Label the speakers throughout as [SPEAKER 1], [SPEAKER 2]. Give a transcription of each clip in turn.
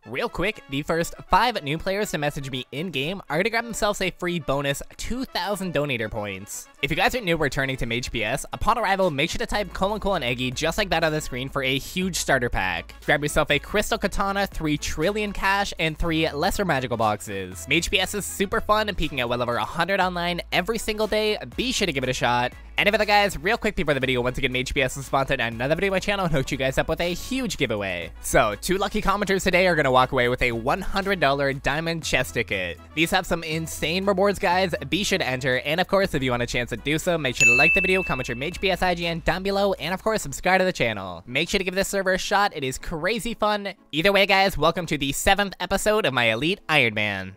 [SPEAKER 1] Real quick, the first 5 new players to message me in-game are gonna grab themselves a free bonus 2,000 donator points. If you guys are new returning to Mage PS, upon arrival, make sure to type : Eggy just like that on the screen for a huge starter pack. Grab yourself a Crystal Katana, 3 trillion cash, and 3 lesser magical boxes. Mage PS is super fun and peaking at well over 100 online every single day. Be sure to give it a shot. And if other guys, real quick before the video, once again, Mage PS is sponsored another video on my channel and hooked you guys up with a huge giveaway. So, 2 lucky commenters today are gonna walk away with a $100 diamond chest ticket. These have some insane rewards, guys. Be sure to enter, and of course, if you want a chance to do so, make sure to like the video, comment your Mage PS IGN down below, and of course, subscribe to the channel. Make sure to give this server a shot. It is crazy fun. Either way, guys, welcome to the 7th episode of my Elite Iron Man.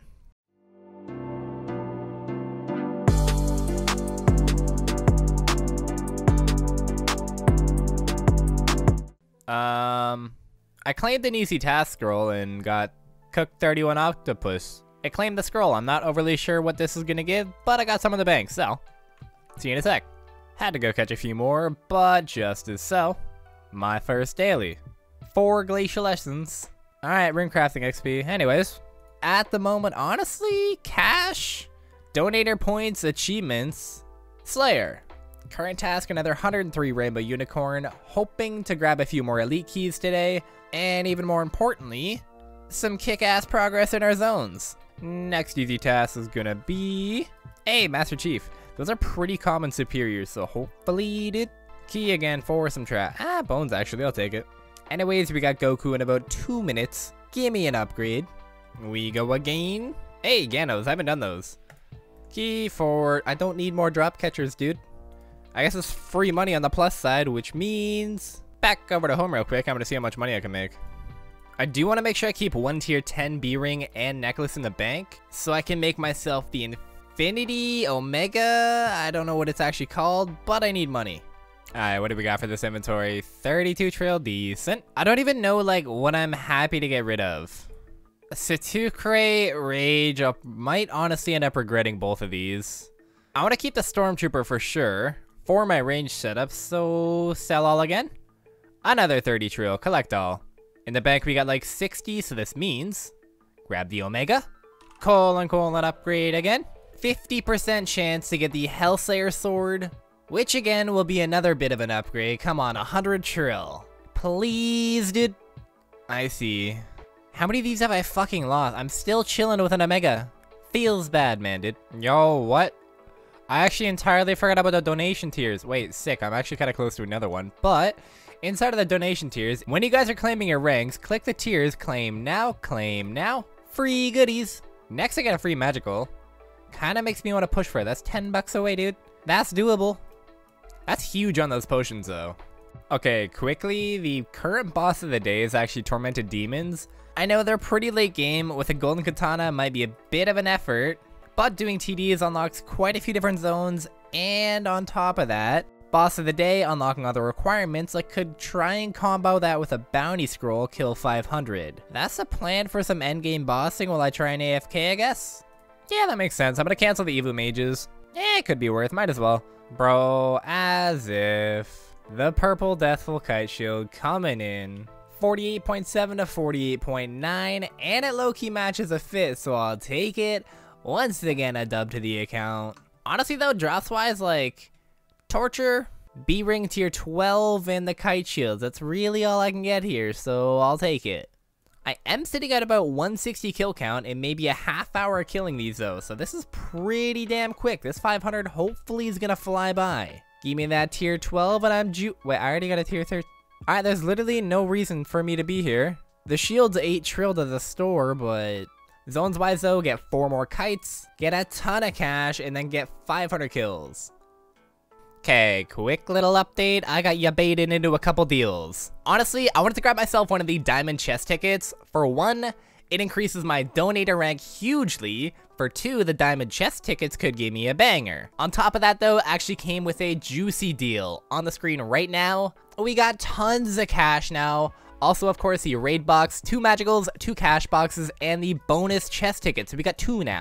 [SPEAKER 1] I claimed an easy task scroll and got cooked 31 octopus. It claimed the scroll. I'm not overly sure what this is gonna give, but I got some in the bank, so see you in a sec. Had to go catch a few more, but just as so, my first daily. 4 glacial essence. Alright, rune crafting XP. Anyways, at the moment, honestly, cash, donator points, achievements, Slayer. Current task, another 103 Rainbow Unicorn, hoping to grab a few more elite keys today, and even more importantly, some kick-ass progress in our zones. Next easy task is gonna be, hey, Master Chief. Those are pretty common superiors, so hopefully did. Key again for some trap. Bones actually, I'll take it. Anyways, we got Goku in about 2 minutes. Give me an upgrade. We go again. Hey, Ganos, I haven't done those. Key for, I don't need more drop catchers, dude. I guess it's free money on the plus side, which means back over to home real quick. I'm gonna see how much money I can make. I do want to make sure I keep 1 tier 10 B-ring and necklace in the bank so I can make myself the Infinity Omega. I don't know what it's actually called, but I need money. Alright, what do we got for this inventory? 32 trail, decent. I don't even know like what I'm happy to get rid of. Satukre, Rage, I might honestly end up regretting both of these. I want to keep the Stormtrooper for sure for my range setup, so sell all again. Another 30 trill, collect all. In the bank we got like 60, so this means grab the Omega, colon upgrade again. 50% chance to get the Hellslayer sword, which again will be another bit of an upgrade. Come on, 100 trill. Please, dude. I see. How many of these have I fucking lost? I'm still chilling with an Omega. Feels bad, man, dude. Yo, what? I actually entirely forgot about the donation tiers. Wait, sick. I'm actually kind of close to another one. But inside of the donation tiers, when you guys are claiming your ranks, click the tiers, claim now, free goodies. Next, I get a free magical. Kind of makes me want to push for it. That's 10 bucks away, dude. That's doable. That's huge on those potions, though. Okay, quickly, the current boss of the day is actually Tormented Demons. I know they're pretty late game. With a golden katana, might be a bit of an effort. But doing TDs unlocks quite a few different zones, and on top of that, boss of the day unlocking other requirements, like could try and combo that with a bounty scroll, kill 500. That's a plan for some endgame bossing while I try an AFK, I guess? Yeah, that makes sense. I'm gonna cancel the Evo Mages. It could be worth, might as well. Bro, as if. The purple Deathful Kite Shield coming in. 48.7 to 48.9, and it low-key matches a fit, so I'll take it. Once again, a dub to the account. Honestly though, drops-wise, like, Torture, B-Ring tier 12, and the Kite Shields. That's really all I can get here, so I'll take it. I am sitting at about 160 kill count, and maybe a half hour killing these though, so this is pretty damn quick. This 500 hopefully is gonna fly by. Give me that tier 12, and I'm wait, I already got a tier 13. Alright, there's literally no reason for me to be here. The shield's 8 trill to the store, but zones wise though, get 4 more kites, get a ton of cash, and then get 500 kills. Okay, quick little update. I got ya baited into a couple deals. Honestly, I wanted to grab myself one of the diamond chest tickets. For 1, it increases my donator rank hugely. For 2, the diamond chest tickets could give me a banger. On top of that though, actually came with a juicy deal. On the screen right now, we got tons of cash now. Also, of course, the raid box, 2 magicals, 2 cash boxes, and the bonus chest tickets. So we got 2 now.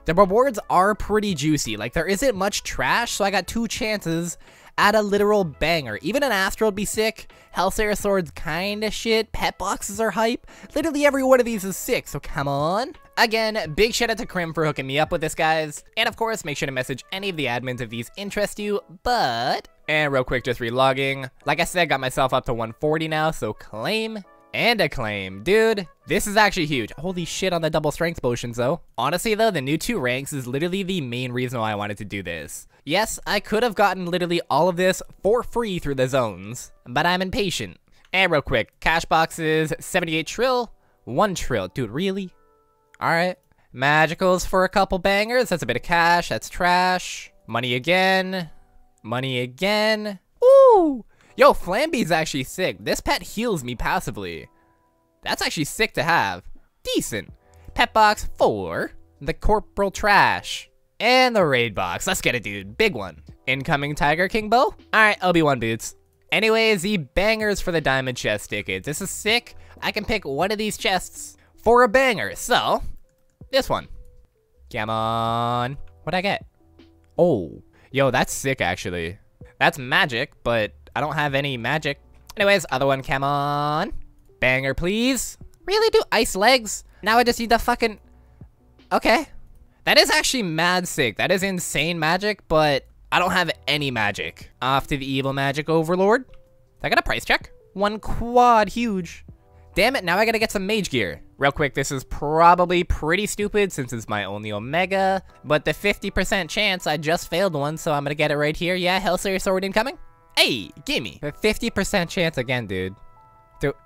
[SPEAKER 1] The rewards are pretty juicy. Like, there isn't much trash, so I got 2 chances at a literal banger. Even an Astral would be sick. Hellsayer Sword's kinda shit. Pet boxes are hype. Literally every one of these is sick, so come on. Again, big shout out to Crim for hooking me up with this, guys. And of course, make sure to message any of the admins if these interest you, but... And real quick, just relogging. Like I said, got myself up to 140 now, so claim and acclaim. Dude, this is actually huge. Holy shit on the double strength potions, though. Honestly, though, the new 2 ranks is literally the main reason why I wanted to do this. Yes, I could have gotten literally all of this for free through the zones, but I'm impatient. And real quick, cash boxes, 78 trill, 1 trill. Dude, really? Alright. Magicals for a couple bangers. That's a bit of cash. That's trash. Money again. Money again. Ooh! Yo, Flamby's actually sick. This pet heals me passively. That's actually sick to have. Decent. Pet box 4. The Corporal Trash. And the raid box. Let's get it, dude. Big one. Incoming Tiger King bow. Alright, Obi-Wan boots. Anyways, the bangers for the diamond chest tickets. This is sick. I can pick one of these chests for a banger. So, this one. Come on. What'd I get? Oh. Yo, that's sick, actually. That's magic, but I don't have any magic. Anyways, other one, come on. Banger, please. Really, do ice legs? Now I just need the fucking... Okay. That is actually mad sick. That is insane magic, but I don't have any magic. Off to the evil magic overlord. I got a price check. 1 quad, huge. Damn it, now I gotta get some mage gear. Real quick, this is probably pretty stupid since it's my only Omega, but the 50% chance I just failed one, so I'm gonna get it right here. Yeah, Hellsayer Sword incoming. Hey, gimme. The 50% chance again, dude. Dude,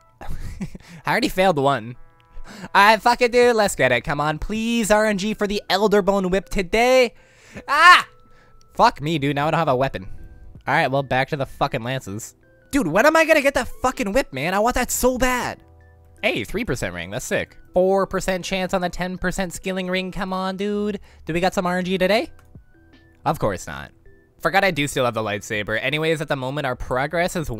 [SPEAKER 1] I already failed one. Alright, fuck it, dude. Let's get it. Come on, please, RNG for the Elderbone Whip today. Ah! Fuck me, dude. Now I don't have a weapon. Alright, well, back to the fucking lances. Dude, when am I gonna get that fucking whip, man? I want that so bad. Hey, 3% ring. That's sick. 4% chance on the 10% skilling ring. Come on, dude. Do we got some RNG today? Of course not. Forgot I do still have the lightsaber. Anyways, at the moment, our progress is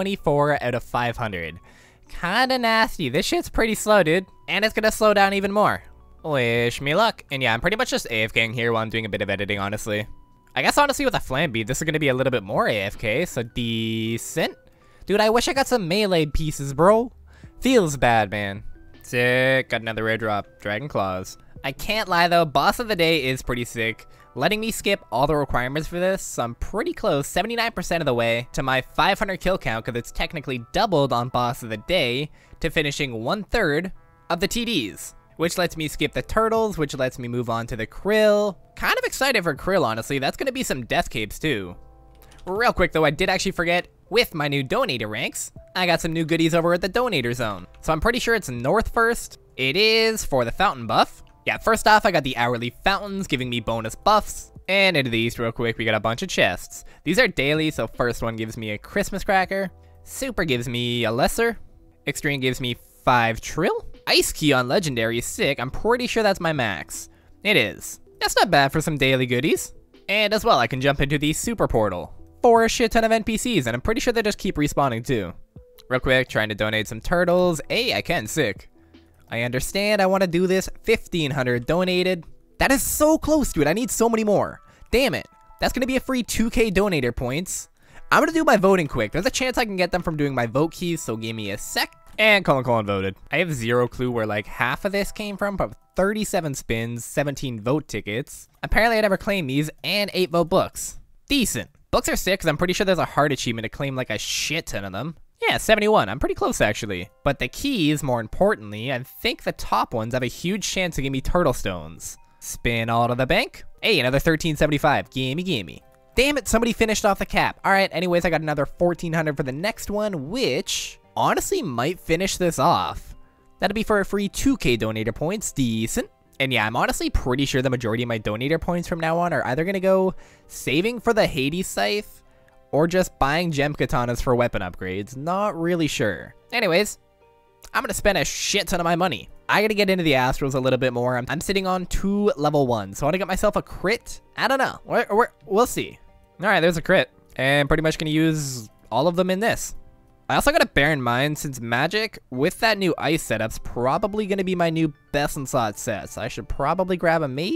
[SPEAKER 1] 124 out of 500. Kinda nasty. This shit's pretty slow, dude. And it's gonna slow down even more. Wish me luck. And yeah, I'm pretty much just AFKing here while I'm doing a bit of editing, honestly. I guess honestly with a Flamby, this is gonna be a little bit more AFK, so decent. Dude, I wish I got some melee pieces, bro. Feels bad, man. Sick. Got another rare drop. Dragon Claws. I can't lie, though. Boss of the day is pretty sick. Letting me skip all the requirements for this, so I'm pretty close, 79% of the way, to my 500 kill count, because it's technically doubled on Boss of the Day, to finishing 1/3 of the TDs. Which lets me skip the turtles, which lets me move on to the Krill. Kind of excited for Krill, honestly. That's going to be some death capes, too. Real quick, though, I did actually forget, with my new donator ranks, I got some new goodies over at the donator zone. So I'm pretty sure it's north first. It is for the fountain buff. Yeah, first off, I got the hourly fountains giving me bonus buffs. And into the east real quick, we got a bunch of chests. These are daily, so first one gives me a Christmas cracker. Super gives me a lesser. Extreme gives me 5 trill. Ice key on legendary is sick. I'm pretty sure that's my max. It is. That's not bad for some daily goodies. And as well, I can jump into the super portal for a shit ton of NPCs, and I'm pretty sure they just keep respawning too. Real quick, trying to donate some turtles. Hey, I can, sick. I understand, I want to do this. 1,500 donated. That is so close, dude. I need so many more. Damn it. That's going to be a free 2k donator points. I'm going to do my voting quick. There's a chance I can get them from doing my vote keys, so give me a sec. And Colin voted. I have zero clue where like half of this came from, but 37 spins, 17 vote tickets. Apparently I never claimed these, and 8 vote books. Decent. Books are sick, because I'm pretty sure there's a hard achievement to claim like a shit ton of them. Yeah, 71. I'm pretty close, actually. But the keys, more importantly, I think the top ones have a huge chance to give me turtle stones. Spin all to the bank. Hey, another 1375. Gimme. Damn it, somebody finished off the cap. Alright, anyways, I got another 1,400 for the next one, which honestly might finish this off. That'll be for a free 2k donator points. Decent. And yeah, I'm honestly pretty sure the majority of my donator points from now on are either going to go saving for the Hades Scythe or just buying gem katanas for weapon upgrades. Not really sure. Anyways, I'm going to spend a shit ton of my money. I got to get into the Astrals a little bit more. I'm sitting on 2 level 1, so I want to get myself a crit. I don't know. We'll see. All right, there's a crit. And pretty much going to use all of them in this. I also gotta bear in mind, since Magic, with that new ice setup's probably gonna be my new best in slot set, so I should probably grab a mage.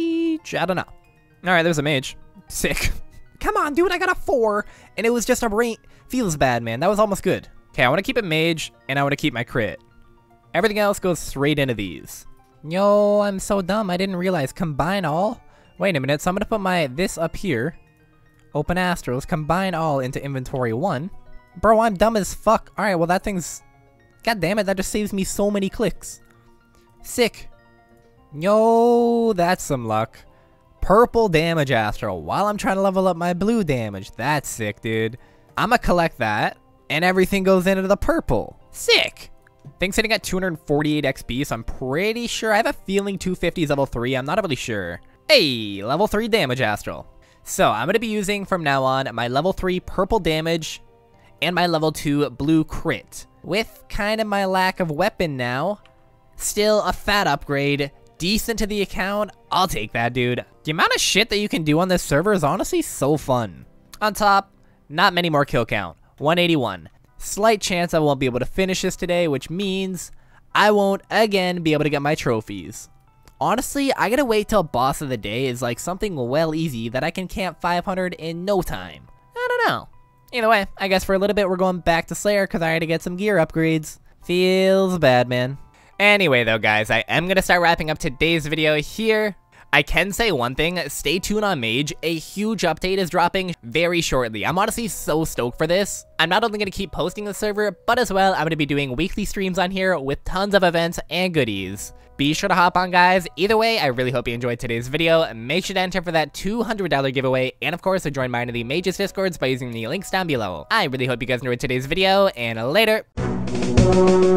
[SPEAKER 1] mage? I don't know. Alright, there's a mage. Sick. Come on, dude, I got a 4, and it was just a brain. Feels bad, man. That was almost good. Okay, I want to keep it mage, and I want to keep my crit. Everything else goes straight into these. Yo, I'm so dumb. I didn't realize. Combine all? Wait a minute, so I'm going to put this up here. Open Astrals, combine all into inventory 1. Bro, I'm dumb as fuck. Alright, well that thing's... God damn it, that just saves me so many clicks. Sick. Yo, that's some luck. Purple damage Astral while I'm trying to level up my blue damage. That's sick, dude. I'ma collect that, and everything goes into the purple. Sick. Thing's sitting at 248 XP, so I'm pretty sure. I have a feeling 250 is level 3. I'm not really sure. Hey, level 3 damage Astral. So I'm going to be using from now on my level 3 purple damage and my level 2 blue crit. With kind of my lack of weapon now, still a fat upgrade. Decent to the account, I'll take that, dude. The amount of shit that you can do on this server is honestly so fun. On top, not many more kill count, 181. Slight chance I won't be able to finish this today, which means I won't again be able to get my trophies. Honestly, I gotta wait till boss of the day is like something well easy that I can camp 500 in no time. I don't know. Either way, I guess for a little bit we're going back to Slayer because I had to get some gear upgrades. Feels bad, man. Anyway though, guys, I am going to start wrapping up today's video here. I can say one thing, stay tuned on Mage, a huge update is dropping very shortly. I'm honestly so stoked for this. I'm not only going to keep posting the server, but as well, I'm going to be doing weekly streams on here with tons of events and goodies. Be sure to hop on, guys. Either way, I really hope you enjoyed today's video. Make sure to enter for that $200 giveaway, and of course, to join mine in the Mages Discords by using the links down below. I really hope you guys enjoyed today's video, and later.